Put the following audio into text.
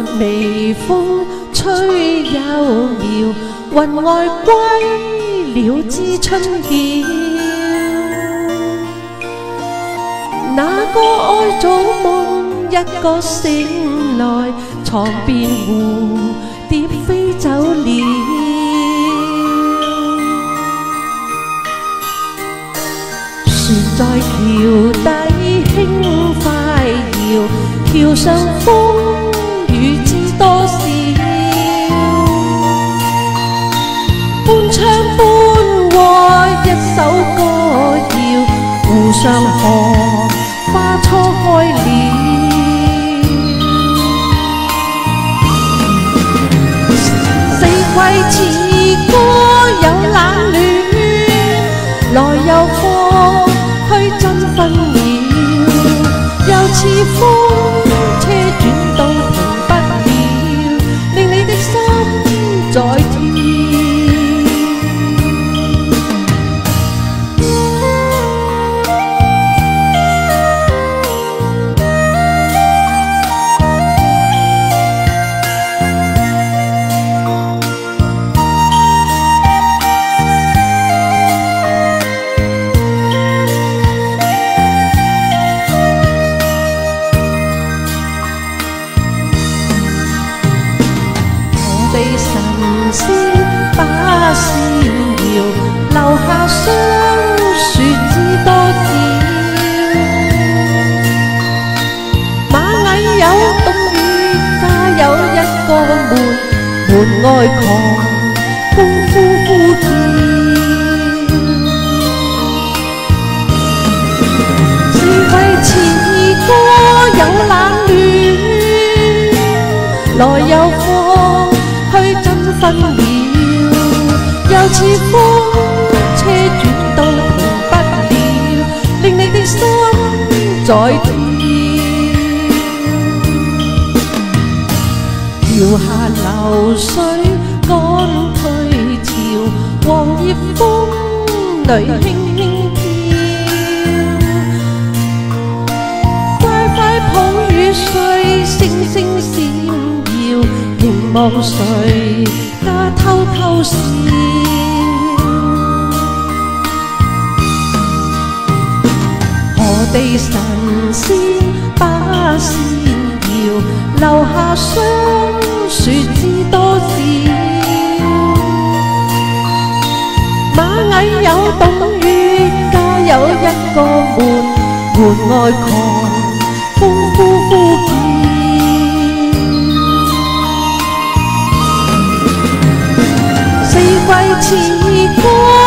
微風吹幽渺，雲外歸了知春曉。那個愛做夢，一覺醒來，床邊蝴蝶飛走了。船在橋底輕快搖，橋上風雨知多少。半唱半和一首歌謠，湖上荷花初開了。四季似歌有冷暖，來又放去振奮了。又似風車轉到停不了，令你的心在跳。神仙把線搖，留下霜雪知多少。螞蟻有洞穴，家有一個門，門外狂風呼叫。四季似歌有冷暖，來又放去振奮了，又似風車轉到停不了，令你的心在跳。橋下流水趕退潮，黃葉風裏輕輕飄。快快抱雨睡，星星閃耀，凝望誰家偷偷笑。何地神仙把線搖，留下霜雪知多少。螞蟻有洞穴，家有一個門，門外狂風呼叫。四季似歌